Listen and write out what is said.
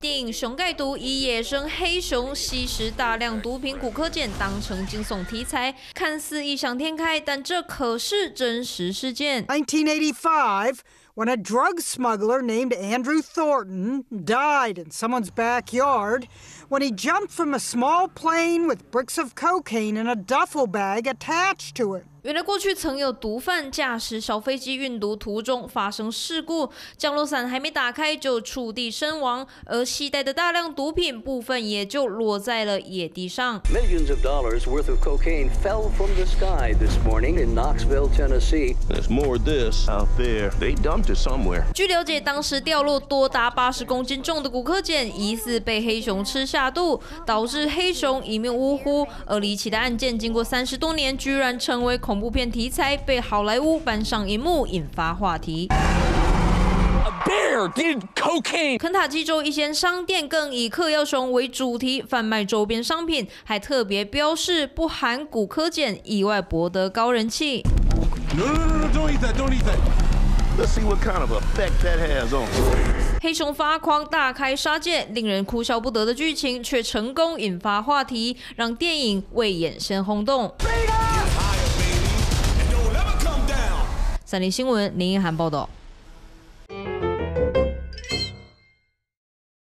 电影《熊盖毒》以野生黑熊吸食大量毒品古柯碱当成惊悚题材，看似异想天开，但这可是真实事件。 1985, when a drug smuggler named Andrew Thornton died in someone's backyard when he jumped from a small plane with bricks of cocaine in a duffel bag attached to it. 原来过去曾有毒贩驾驶小飞机运毒途中发生事故，降落伞还没打开就触地身亡，而携带的大量毒品部分也就落在了野地上。 Millions of dollars worth of cocaine fell from the sky this morning in Knoxville, Tennessee. There's more of this out there. They dumped it somewhere. 据了解，当时掉落多达80公斤重的古柯碱，疑似被黑熊吃下肚，导致黑熊一命呜呼。而离奇的案件经过30多年，居然成为恐怖片题材，被好莱坞搬上荧幕，引发话题。肯塔基州一间商店更以嗑药熊为主题贩卖周边商品，还特别标示不含古柯碱，意外博得高人气。 No, don't eat that. Don't eat that. Let's see what kind of effect that has on. 黑熊发狂大开杀戒，令人哭笑不得的剧情，却成功引发话题，让电影为眼先轰动。三立新闻林一涵报道。